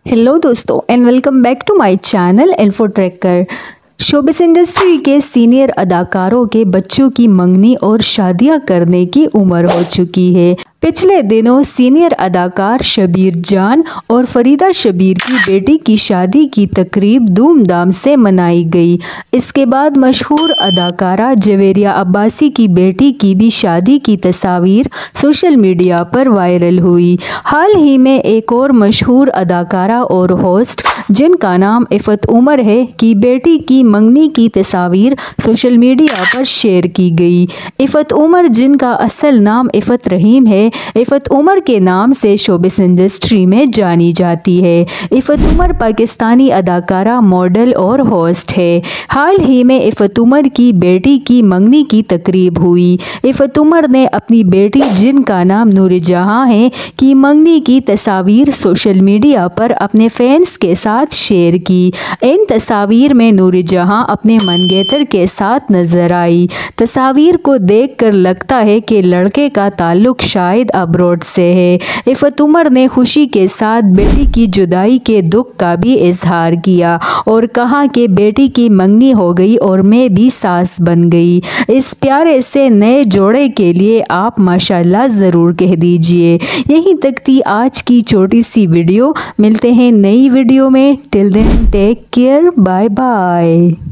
Hello दोस्तों and welcome back to my channel info tracker. Showbiz industry के senior अदाकारों के बच्चों की मंगनी और शादियां करने की उम्र हो चुकी है। पिछले दिनों सीनियर अदाकार शब्बीर जान और फरीदा शब्बीर की बेटी की शादी की तकरीब धूमधाम से मनाई गई। इसके बाद मशहूर अदाकारा जवेरिया अब्बासी की बेटी की भी शादी की तस्वीर सोशल मीडिया पर वायरल हुई। हाल ही में एक और मशहूर अदाकारा और होस्ट जिनका नाम इफ़त उमर है की बेटी की मंगनी की तस्वीर सोशल मीडिया पर शेयर की गई। इफ़त उमर जिनका असल नाम इफ़त रहीम है, इफ़त उमर के नाम से शोबिस इंडस्ट्री में जानी जाती है। इफ़त उमर पाकिस्तानी अदाकारा, मॉडल और होस्ट है। हाल ही में इफ़त उमर की बेटी की मंगनी की तकरीब हुई। इफ़त उमर ने अपनी बेटी जिनका नाम नूरजहां है की मंगनी की तस्वीर सोशल मीडिया पर अपने फैंस के साथ शेयर की। इन तस्वीर में नूरजहां अपने मंगेतर के साथ नजर आई। तस्वीर को देखकर लगता है कि लड़के का ताल्लुक शायद अब्रॉड से है। इफ़त उमर ने खुशी के साथ बेटी की जुदाई के दुख का भी इजहार किया और कहा कि बेटी की मंगनी हो गई और मैं भी सास बन गई। इस प्यारे से नए जोड़े के लिए आप माशाल्लाह ज़रूर कह दीजिए। यहीं तक थी आज की छोटी सी वीडियो। मिलते हैं नई वीडियो में। Till then take care, bye bye.